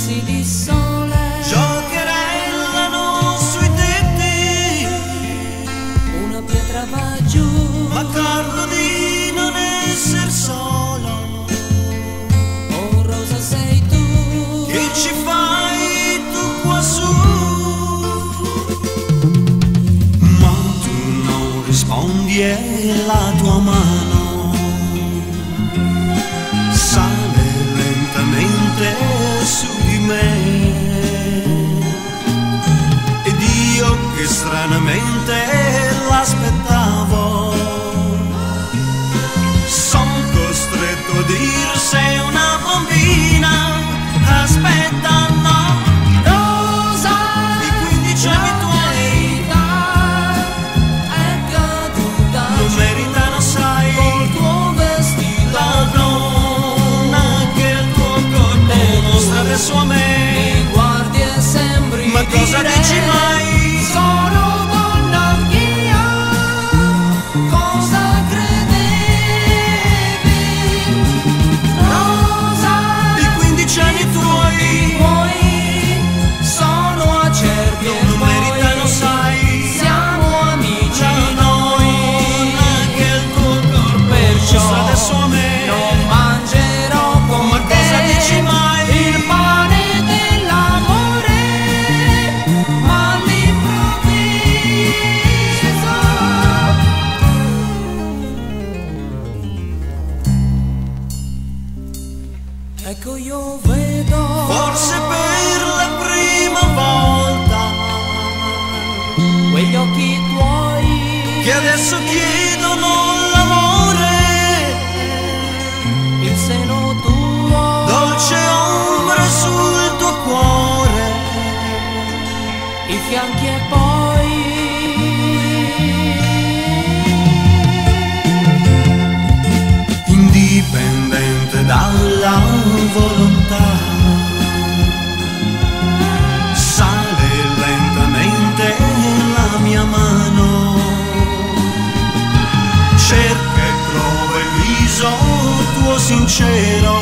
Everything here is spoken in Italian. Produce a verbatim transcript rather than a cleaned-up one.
riflessi di sole giocherellano sui tetti, una pietra va giù, m'accorgo di non esser solo. oh rosa sei tu, Che ci fai tu quassù? Ma tu non rispondi e la tua mano sale lentamente su di me, ed io che stranamente l'aspettavo son costretto a dir sei una bambina, aspetta no. rosa I quindici anni tuoi è caduta non giù, meritano, sai, col tuo vestito la donna che il tuo corpo mostra adesso a me. mi guardi e sembri Ma cosa dire, dici mai? sono donna anch'io, cosa credevi? Rosa, I quindici anni tuoi poi sono acerbi e non poi meritano, sai, siamo amici la noi, donna che il tuo corpo perciò mostra adesso a me. non mangerò con Ma te cosa dici mai? il pane dell'amore, ma all'improvviso ecco io vedo Forse per la prima volta quegli occhi tuoi che adesso chiedono l'amore, il seno tuo dolce ombra sul tuo cuore, i fianchi e poi indipendente dalla volontà, sale lentamente la mia mano, cerca e trova il viso tuo sincero,